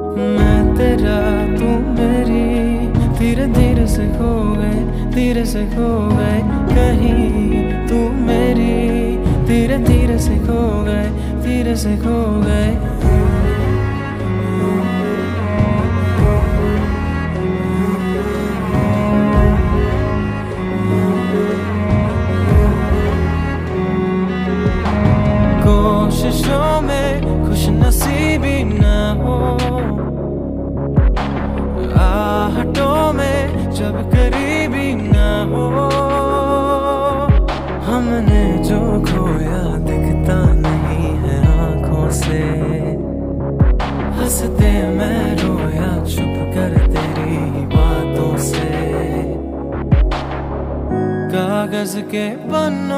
मैं तेरा तू मेरी, धीरे धीरे से खो गए, धीरे से खो गए कहीं। तू मेरी, धीरे धीरे से खो गए, धीरे से खो गए। कोशिशों में खुश नसीबी न हो, आहटों में जब करीबी न हो। हमने जो खोया दिखता नहीं है आंखों से, हंसते मैं रोया चुप कर तेरी बातों से। कागज के पन्नों